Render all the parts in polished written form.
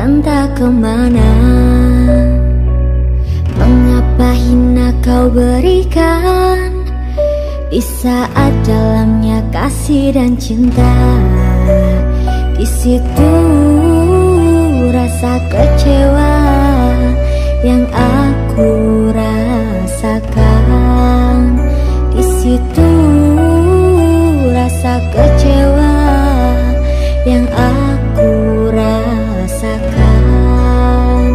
entah kemana. Mengapa hina kau berikan di saat dalamnya kasih dan cinta. Di situ rasa kecewa yang aku rasakan. Di situ rasa kecewa yang aku rasakan.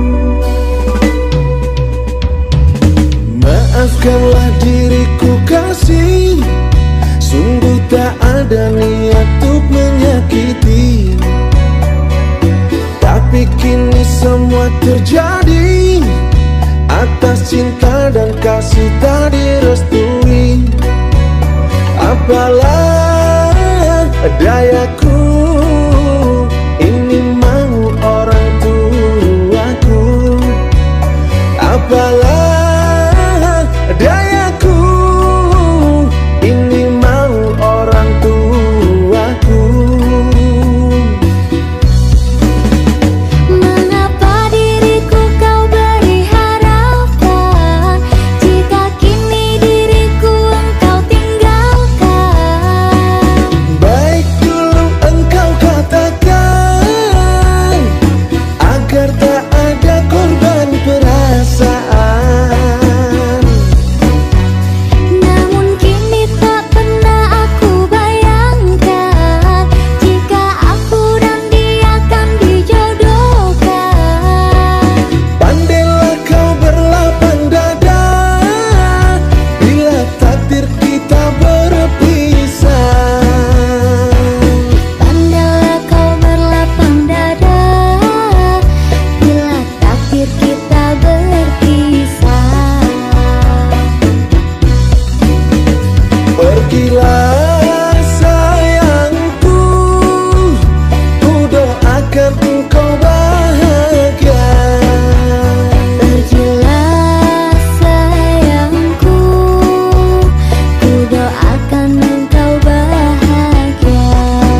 Maafkanlah diriku kasih, sungguh tak ada niat untuk menyakiti. Tapi kini semua terjadi atas cinta dan kasih tak direstui. Apalah dayaku, ini mau orang tuaku. Apalah dayaku, ini mau orang tuaku. Mengapa diriku kau beri harapan jika kini diriku engkau tinggalkan? Baik dulu engkau katakan agar tak ada korban perasaan. Namun kini tak pernah aku bayangkan jika aku dan dia akan dijodohkan. Pandailah kau berlapang dada bila takdir kita berpisah. Pandailah kau berlapang dada bila takdir kita berpisah. Pergilah sayangku, ku doakan engkau bahagia. Pergilah sayangku, ku doakan engkau bahagia.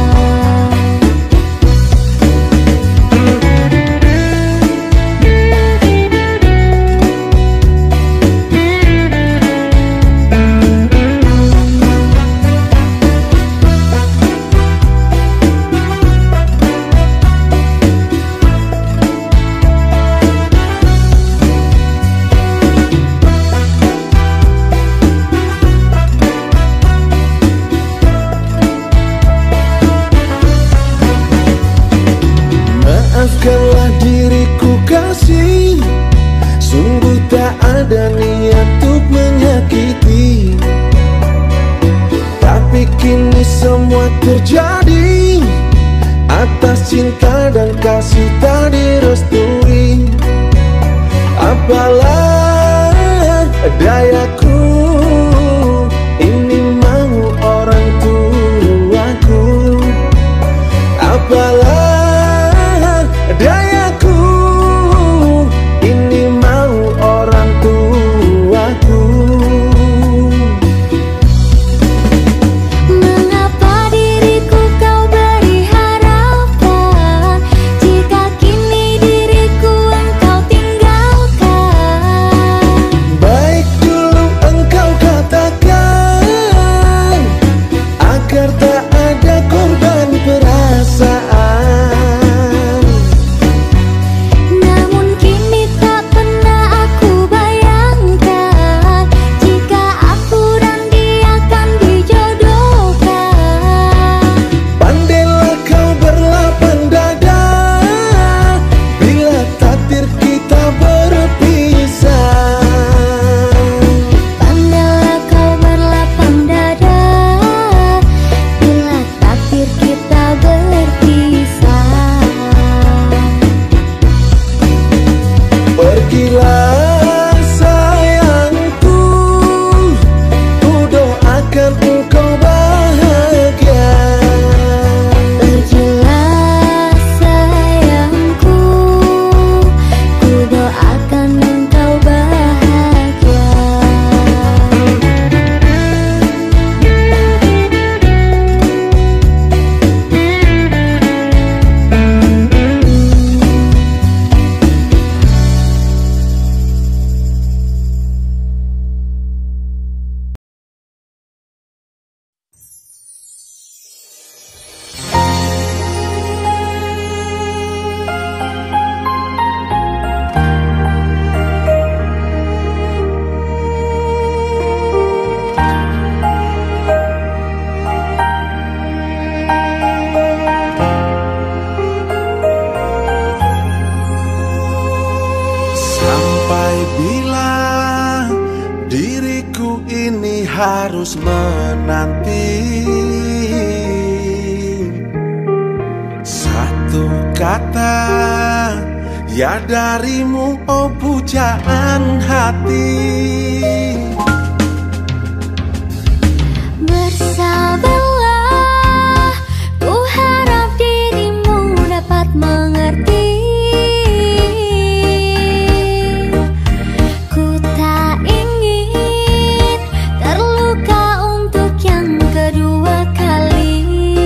Maafkanlah diriku kasih, sungguh tak ada niat untuk menyakiti. Tapi kini semua terjadi atas cinta dan kasih tak direstui. Apalah dayaku, ini mau orang tuaku. Apalah dayaku, ini mau orang tuaku. Mengapa diriku kau beri harapan jika kini diriku engkau tinggalkan? Baik dulu harus menanti. Satu kata ya darimu, oh pujaan hati. Bersabarlah, ku harap dirimu dapat mengerti. Ku tak ingin terluka untuk yang kedua kali.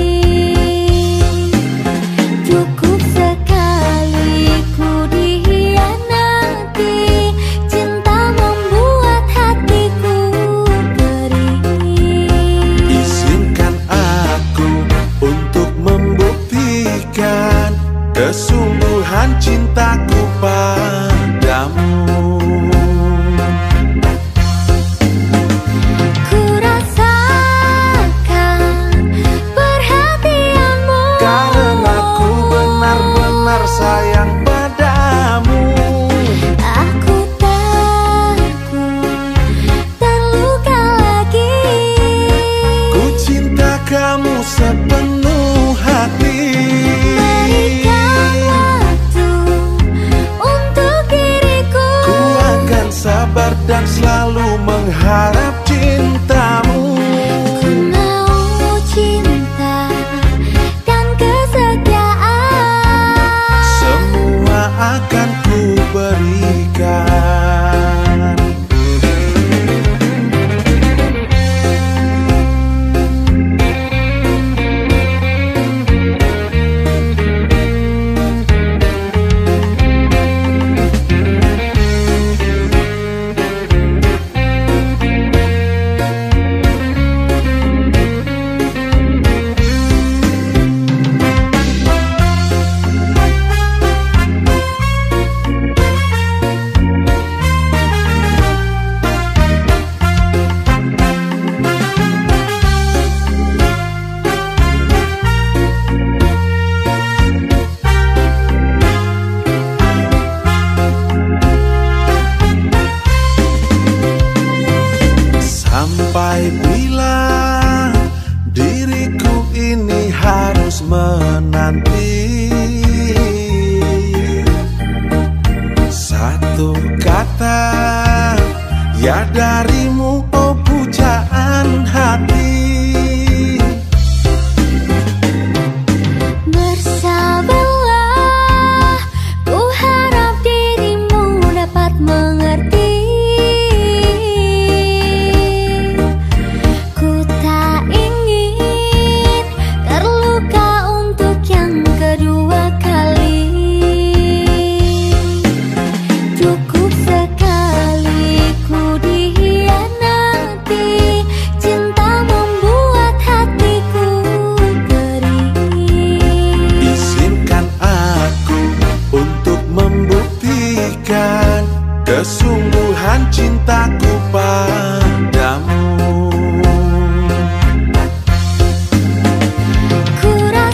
Cukup sekali ku dikhianati, cinta membuat hatiku perih. Izinkan aku untuk membuktikan kesungguhan cintaku padamu. Ku rasakan perhatianmu, Karena ku benar-benar sayang padamu. aku takut terluka lagi. Ku cinta kamu sepenuh hati. Berikan waktu untuk diriku, Ku akan sabar dan selalu mengharap cintamu. ku mau cinta dan kesetiaan. Semua akan ku berikan. Sampai bila diriku ini harus menanti. Satu kata ya darimu, oh pujaan hati. Bersabarlah, ku harap dirimu dapat mengerti. Ku tak ingin terluka untuk yang kedua kali. Cukup sekali ku dikhianati, cinta membuat hatiku perih. Izinkan aku untuk membuktikan kesungguhan cintaku padamu. Ku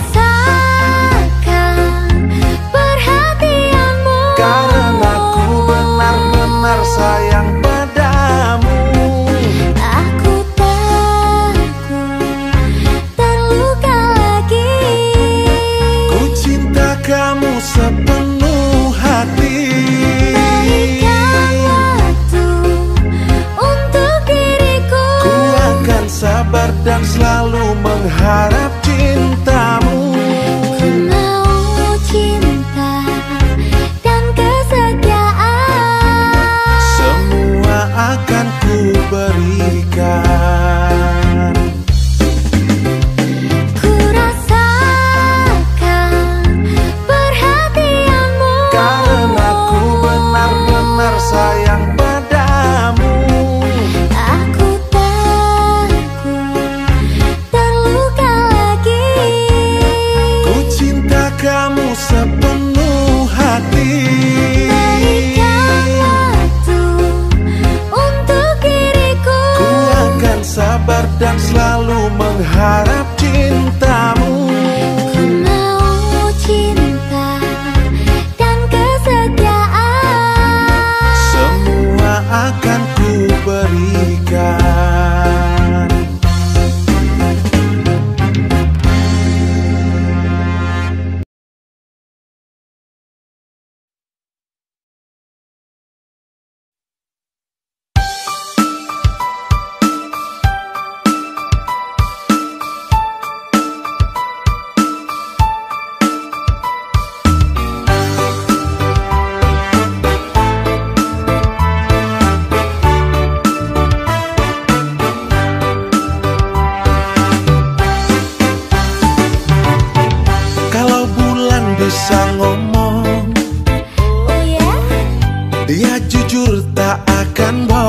rasakan perhatianmu, Karena ku benar-benar sayang padamu. aku takut terluka lagi. Ku cinta kamu sepenuh hati. Berikan waktu untuk diriku, Ku akan sabar dan selalu mengharap cintamu. ku mau cinta dan kesetiaan. Semua akan ku berikan. Ku rasakan perhatianmu, Karena ku benar-benar sayang padamu. aku takut terluka lagi. Ku cinta kamu sepenuh hati. Berikan waktu untuk diriku, Ku akan sabar dan selalu mengharap cintamu. ku mau cinta dan kesetiaan. Semua akan ku berikan.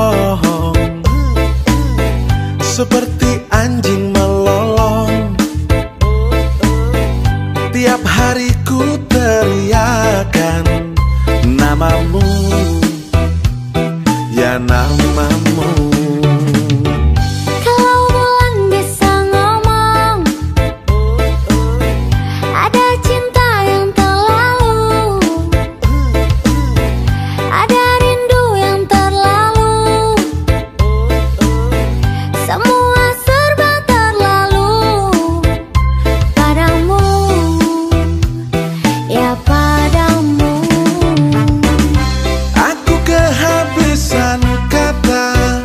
bohong, seperti anjing melolong. Tiap hari ku teriakan namamu, ya namamu. Kalau bulan bisa ngomong, ada cinta yang terlalu, ada rindu yang terlalu, semua serba terlalu padamu, ya padamu. Aku kehabisan kata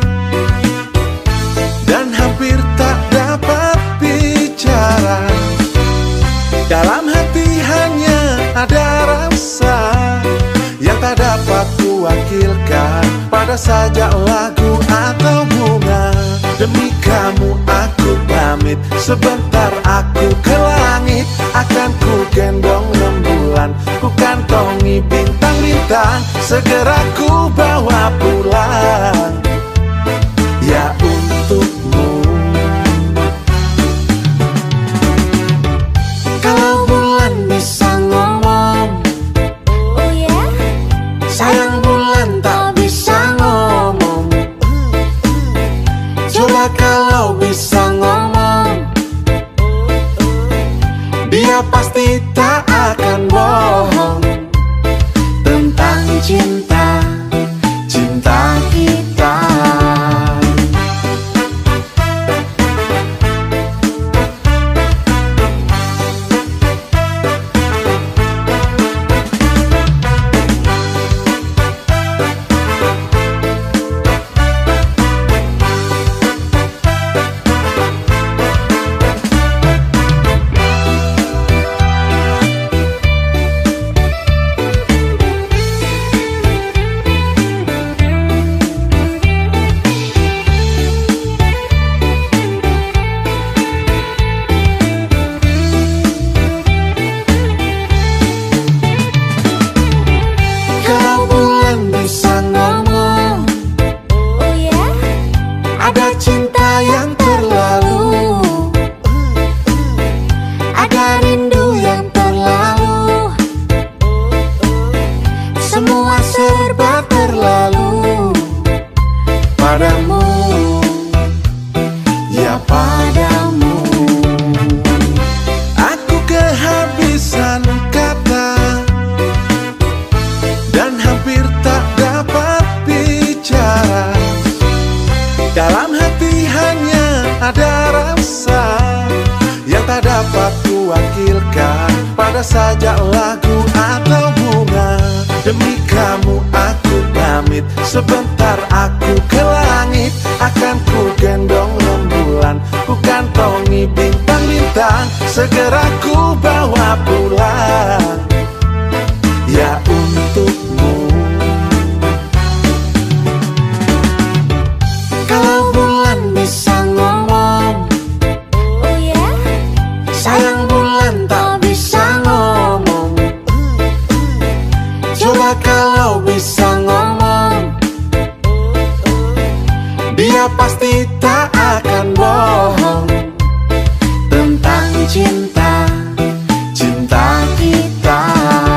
dan hampir tak dapat bicara. Dalam hati hanya ada rasa yang tak dapat kuwakilkan pada sajak lagu atau bunga. Demi kamu aku pamit, sebentar aku ke langit. Akan ku gendong rembulan, ku kantongi bintang-bintang. Segera ku bawa pulang, ya untukmu. Kalau bulan bisa ngomong, Oh ya, sayang bulan tak bisa ngomong. Coba kalau bisa ngomong, dia pasti tak akan bohong tentang cinta, cinta kita. Kalau bulan bisa ngomong, oh ya, ada cinta yang terlalu, ada rindu yang terlalu, semua serba terlalu padamu, ya padamu. Aku kehabisan kata dan hampir tak dapat bicara. Dalam hati hanya ada rasa yang tak dapat kuwakilkan pada sajak lagu atau bunga. Demi kamu aku pamit, sebentar aku ke langit. Akan ku gendong rembulan, ku kantongi bintang-bintang. Segera ku bawa pulang, ya untukmu. Kalau bulan bisa ngomong, oh ya, sayang bulan tak bisa ngomong. Coba kalau bisa ngomong, dia pasti tak akan bohong tentang cinta, cinta kita.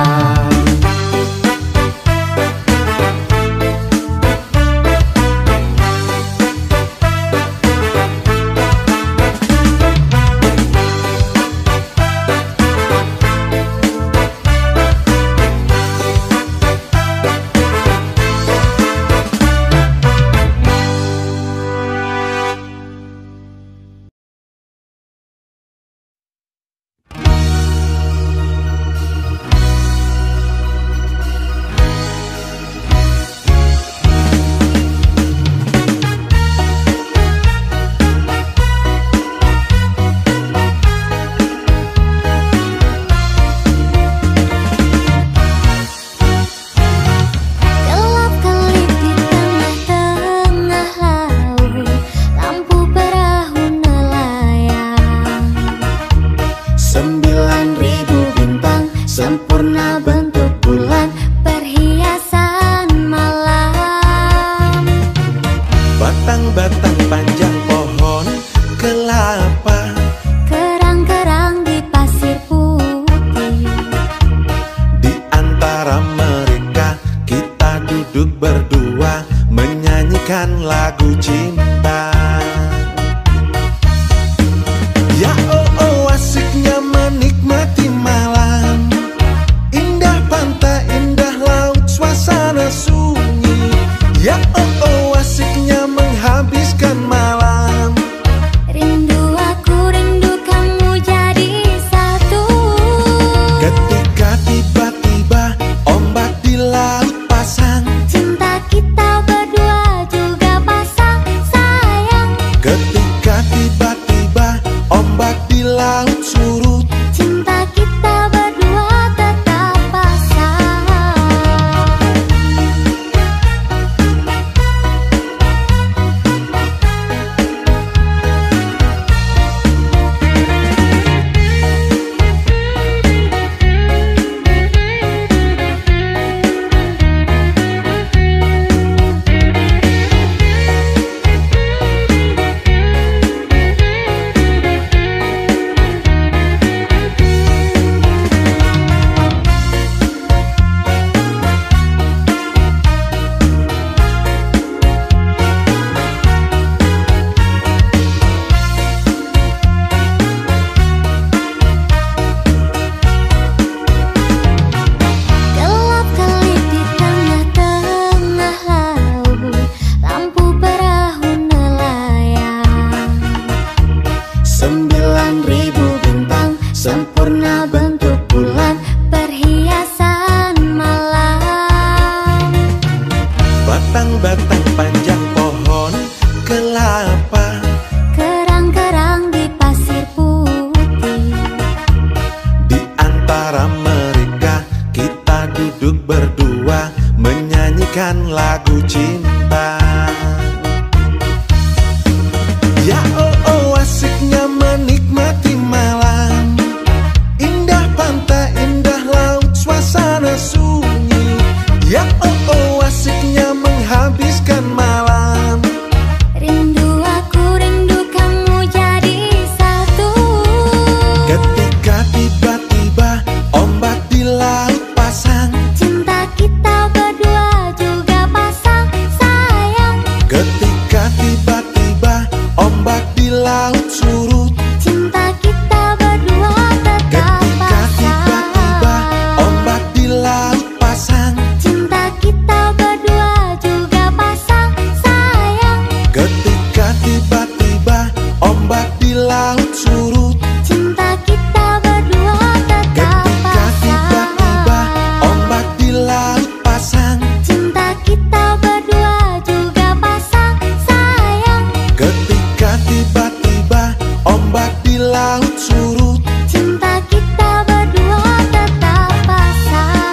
batang-batang panjang pohon kelapa, kerang-kerang di pasir putih. Di antara mereka kita duduk berdua menyanyikan lagu cinta. Ya oh oh asiknya menikmati malam, indah pantai, indah laut, suasana sunyi. Ya oh oh asiknya menghabiskan malam. Rindu aku, rindu kamu jadi satu. Ketika tiba-tiba ombak di laut pasang, Cinta kita berdua juga pasang sayang. ketika tiba-tiba ombak di laut surut, Cinta kita berdua tetap pasang. Gelap kelip di tengah-tengah laut, lampu perahu nelayan. 9.000 bintang Sempurna bentuk bulan, perhiasan malam. batang-batang panjang pohon kelapa, Kerang-kerang di pasir putih. di antara mereka kita duduk berdua menyanyikan lagu cinta. Ya oh oh asiknya menikmati malam, indah pantai, indah laut, suasana sunyi. Ya oh oh asiknya menghabiskan malam. Rindu aku, rindu kamu jadi satu. Ketika tiba-tiba ombak di laut pasang, Cinta kita berdua juga pasang sayang. ketika tiba-tiba ombak di laut surut, Cinta kita berdua tetap ketika tiba-tiba pasang. ombak di laut pasang, Cinta kita berdua juga pasang sayang. ketika tiba-tiba ombak di laut surut, Cinta kita berdua tetap ketika tiba-tiba ombak di laut pasang, Cinta kita berdua juga pasang sayang. ketika tiba-tiba ombak di laut surut. Cinta kita berdua tetap pasang.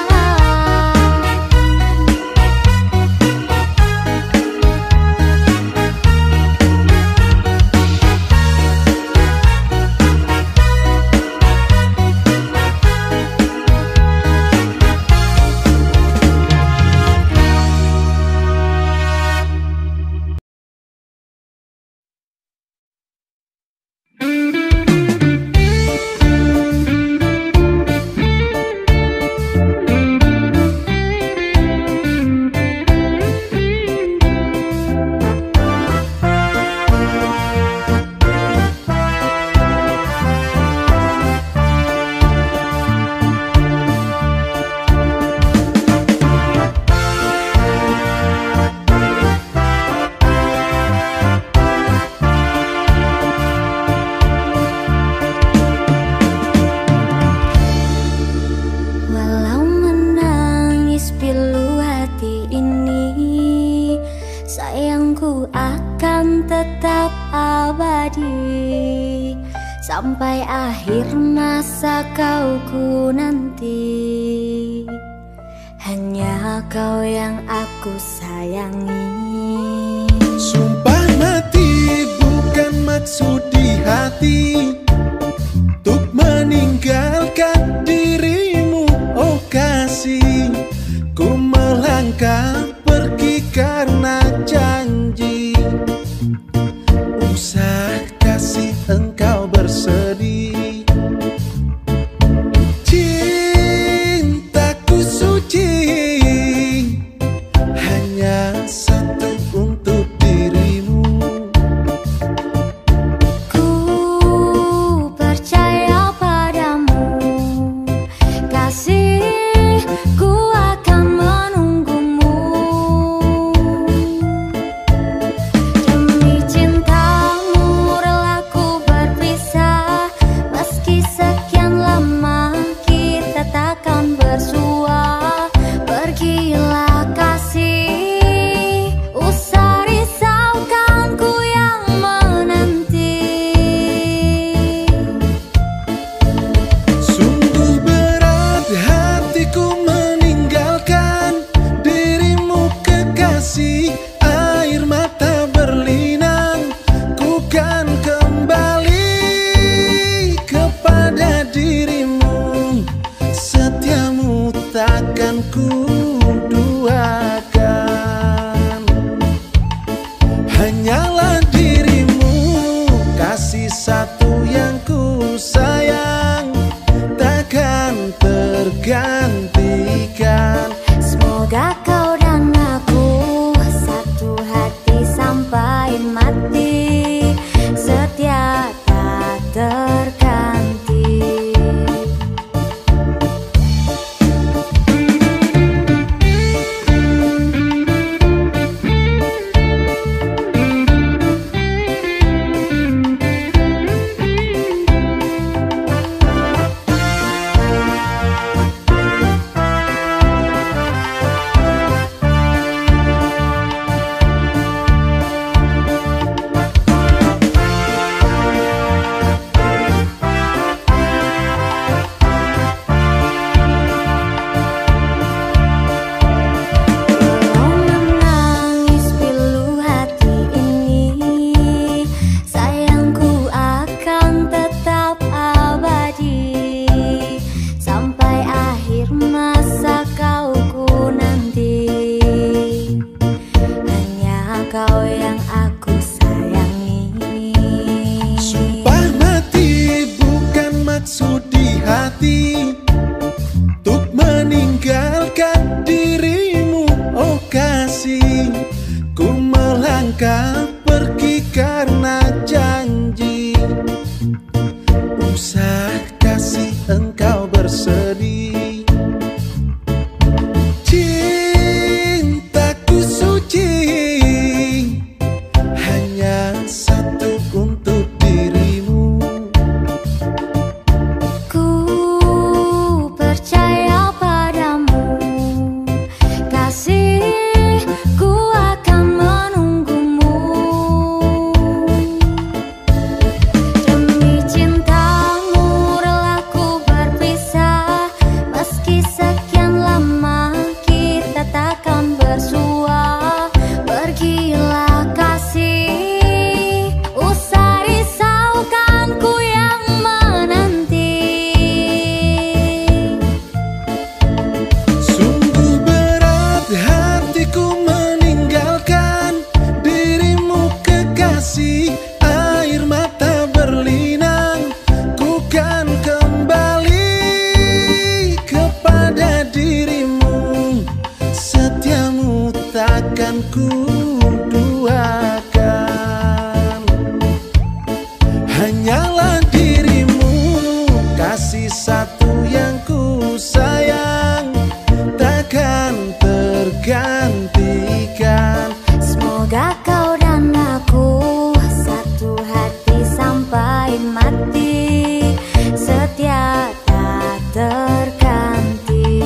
Walau menangis pilu hati ini, sayangku akan tetap abadi sampai akhir masa kauku nanti. Hanya kau yang aku sayangi. Sumpah mati bukan maksud di hati, untuk meninggalkan dirimu oh kasih. Ku melangkah pergi karena janji, Hanyalah dirimu, kasih satu yang ku sayang, takkan tergantikan. Semoga kau dan aku satu hati sampai mati, setia tak terganti. Kau yang aku sayangi. Sumpah mati bukan maksud di hati, untuk meninggalkan dirimu, oh kasih. Ku melangkah pergi karena janji, usah kasih engkau bersedih. Cintaku suci, satu untuk dirimu. Ku percaya padamu, kasih ku akan menunggumu. Demi cintamu rela ku berpisah, meski sekian lama kita takkan bersua. Pergilah kasih, air mata berlinang, ku kan kembali kepada dirimu. Setiamu takkan ku duakan. Hanyalah dirimu, kasih satu yang ku sayang, takkan tergantikan. Semoga kau dan aku satu hati sampai mati, setia tak terganti.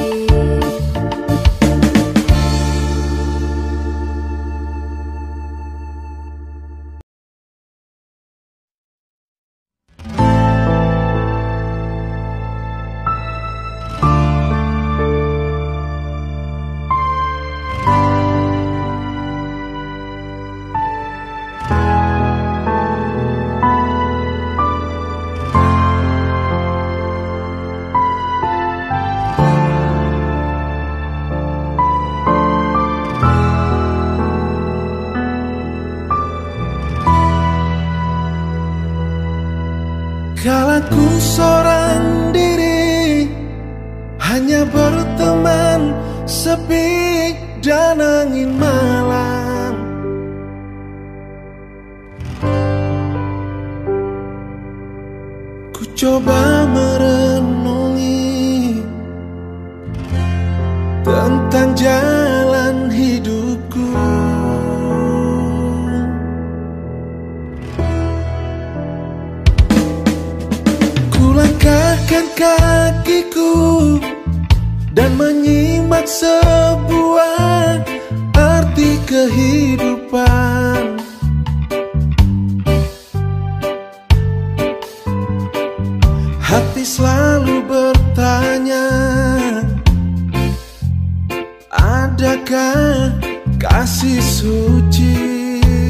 Kala ku seorang diri, hanya berteman sepi dan angin malam. Ku coba merenungi tentang jalan hidupku. Langkahkan kakiku dan menyimak sebuah arti kehidupan. Hati selalu bertanya, adakah kasih suci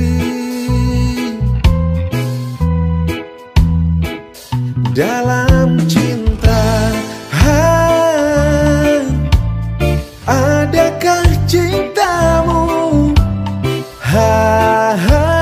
dalam cinta? Adakah cintamu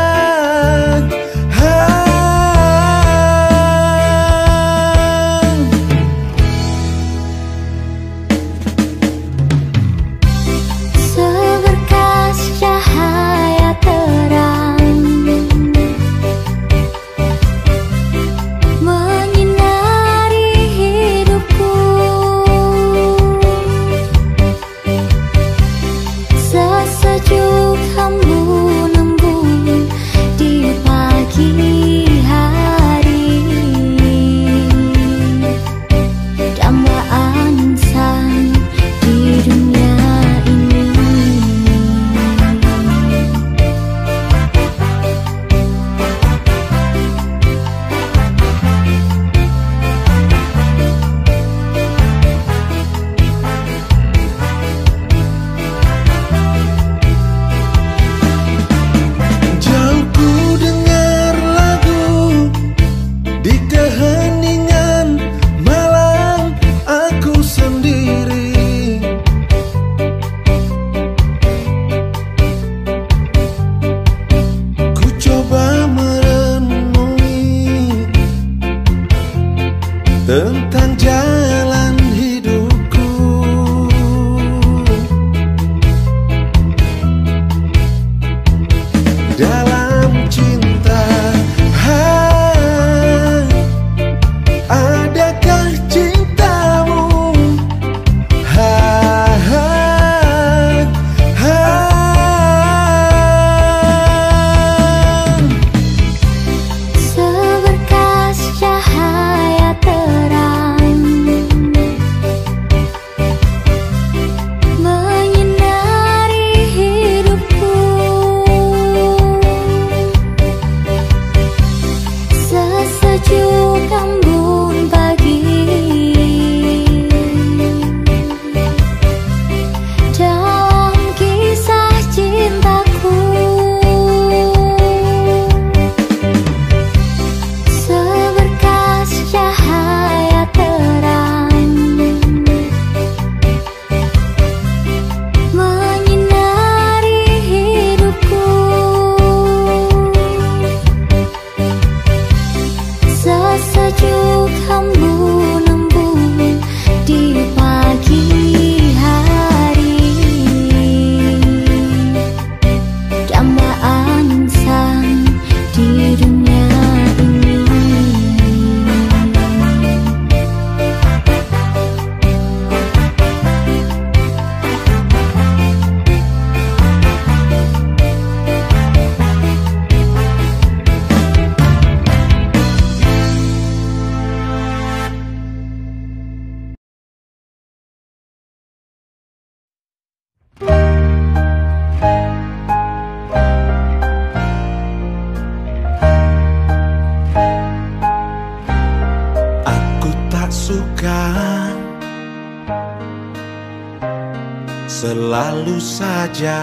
selalu saja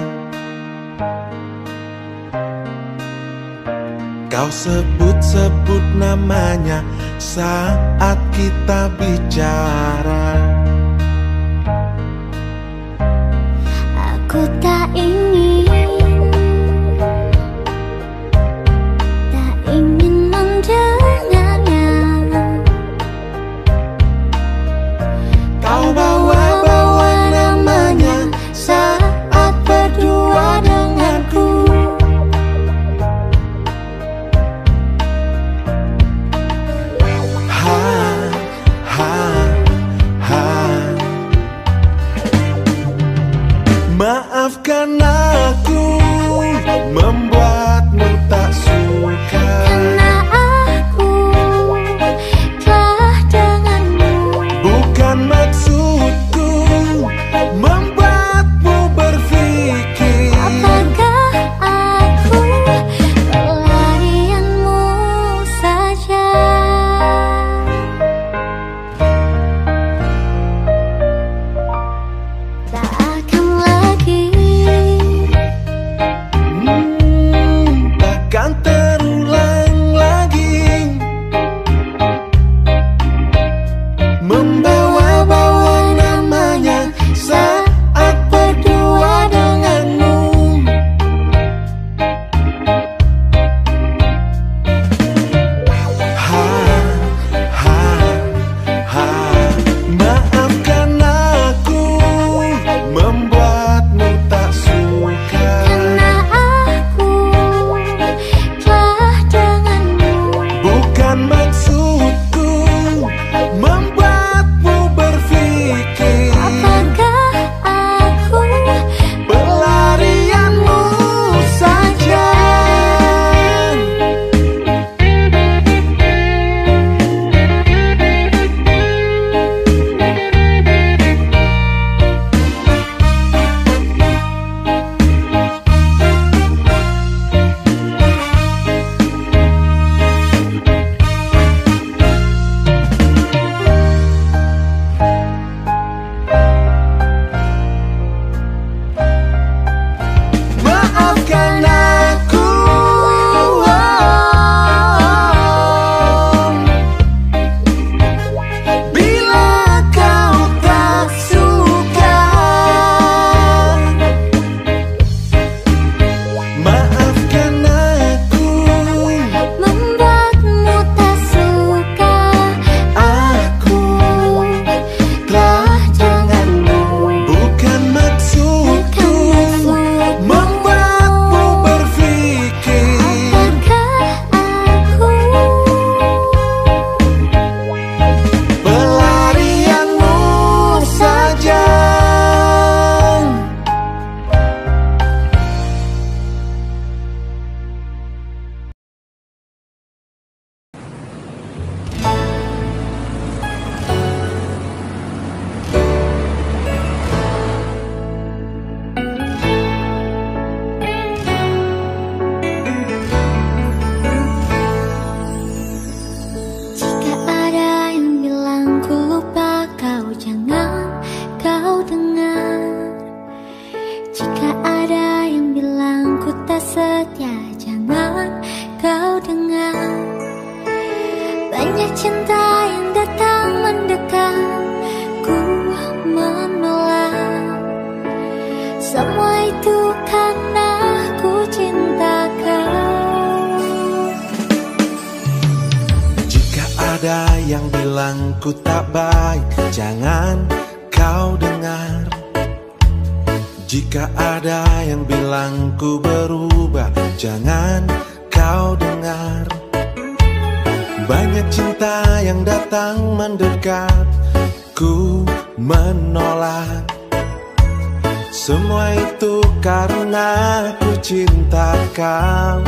kau sebut-sebut namanya saat kita bicara. Aku tak ingin mendengarnya. Kau bawa-bawa namanya saat berdua denganku. Maafkan aku membuatmu tak suka, Karena aku telah denganmu. bukan maksudku membuatmu berpikir. Apakah aku pelarianmu saja? Tak akan lagi Takkan terulang lagi membawa-bawa namanya saat berdua denganmu. Maafkan aku membuatmu tak suka, karena aku telah denganmu. bukan maksudku membuatmu berpikir. Apakah aku Pelarianmu saja. Maafkan aku, bila kau tak suka. Maafkan aku, membuatmu tak suka? aku telah denganmu, bukan maksudku membuatmu berpikir. Apakah aku Pelarianmu saja. Jika ada yang bilang ku lupa kau, jangan kau dengar. Jika ada yang bilang ku tak setia, jangan kau dengar. Banyak cinta yang datang mendekat, ku menolak. Semua itu karena ku cinta kau. Jika ada yang bilang ku tak baik, jangan kau dengar. Jika ada yang bilang ku berubah, jangan kau dengar. Banyak cinta yang datang mendekat, ku menolak. Semua itu karena ku cinta kau.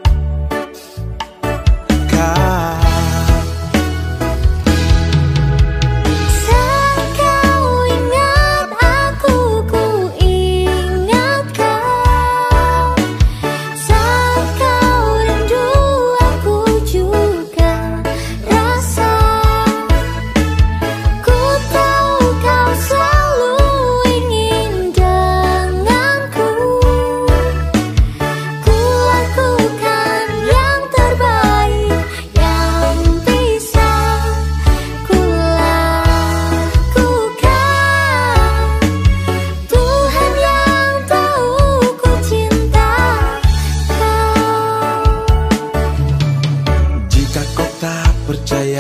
Saat kau ingat aku, ku ingat kau. Saat kau rindu, aku juga rasa. Ku tahu kau selalu ingin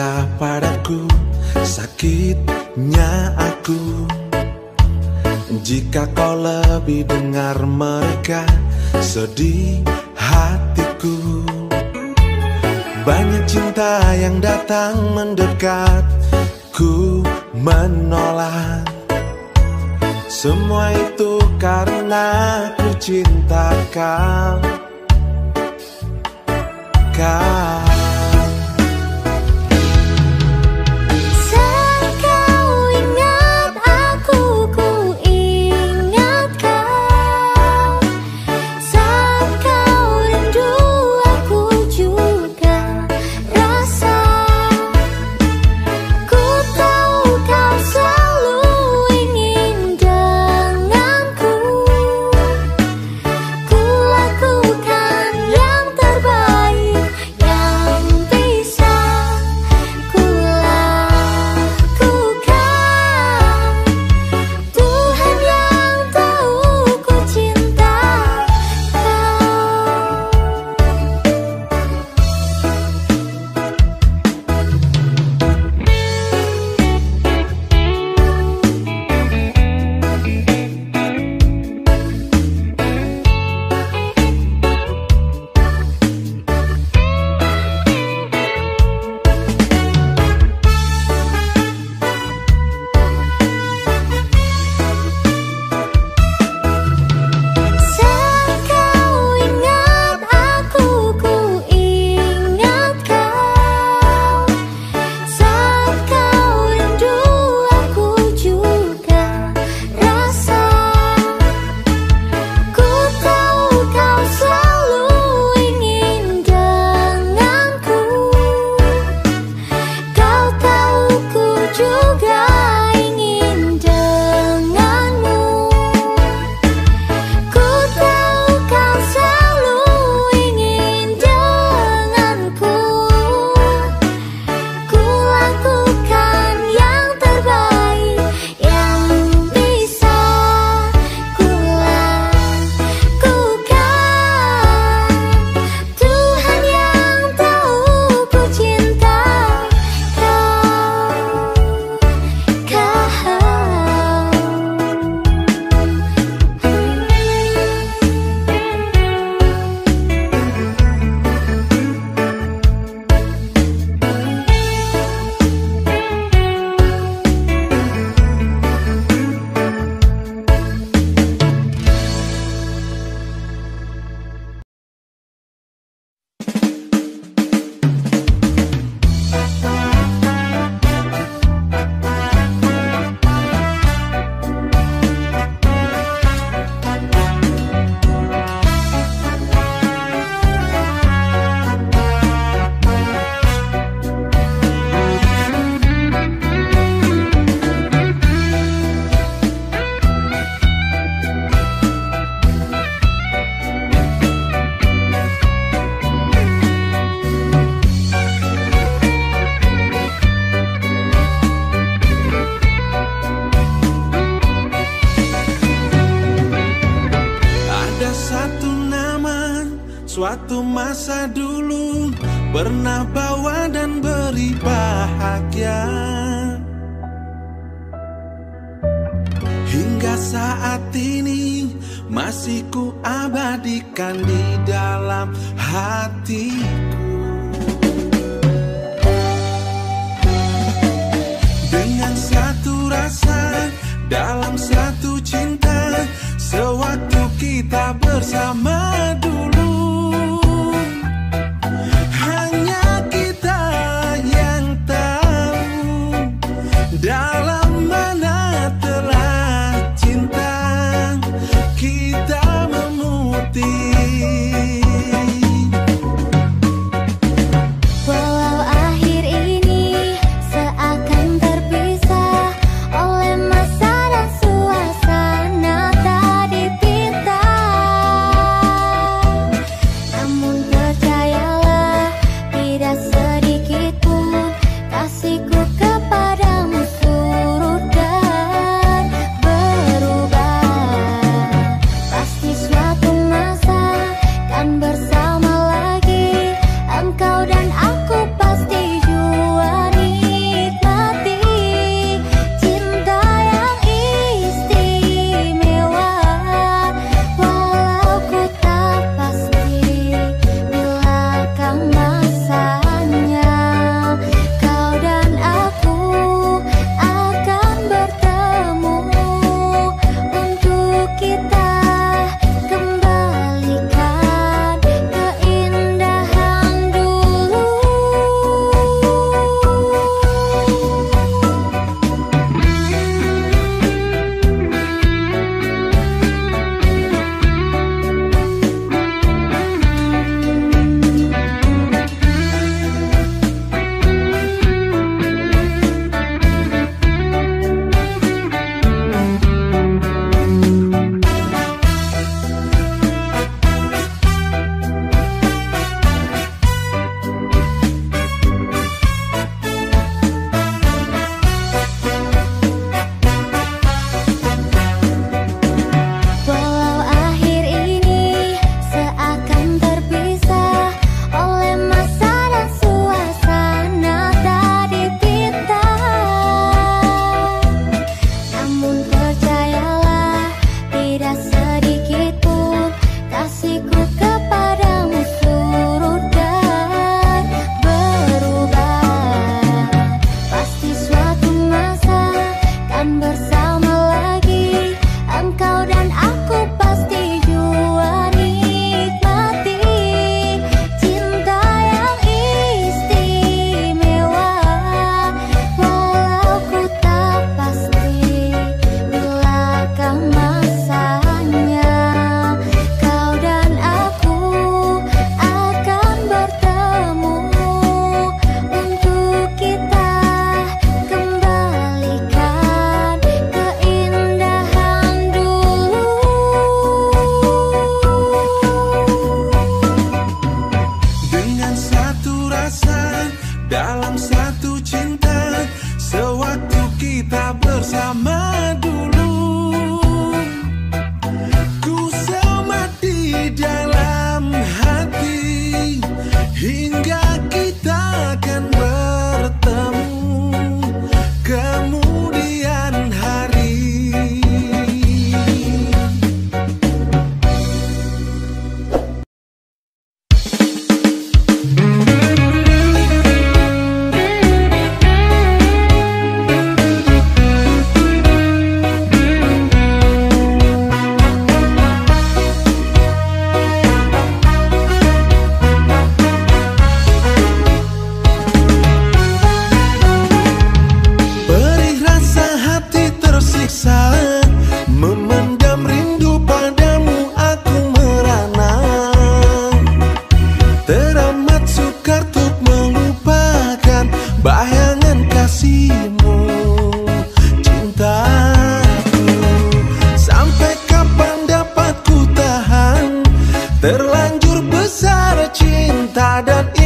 cerita padaku sakitnya aku. Jika kau lebih dengar mereka, sedih hatiku. Banyak cinta yang datang mendekat, ku menolak. Semua itu karena ku cinta kau. Saat kau ingat aku, ku ingat kau. Saat kau rindu, aku juga rasa. Ku tahu kau selalu ingin denganku. Ku lakukan yang terbaik yang bisa ku lakukan. Tuhan yang tahu ku cinta kau. Saat kau ingat aku, ku ingat kau. Saat kau rindu, aku juga rasa. Ku tahu kau selalu ingin denganku. Kau tahu ku juga ingin denganmu. Ku tahu kau selalu ingin denganku. Ku lakukan yang terbaik yang bisa ku lakukan. Tuhan yang tahu ku cinta Ada satu nama, suatu masa dulu pernah bawa dan beri bahagia. Hingga saat ini masih ku abadikan di dalam hatiku. Dengan satu rasa, dalam satu cinta, sewaktu kita bersama dulu. Hanya kita yang tahu dalam mana telah cinta kita memutih. walau akhir ini seakan terpisah oleh masa dan suasana tak dipinta. cinta dan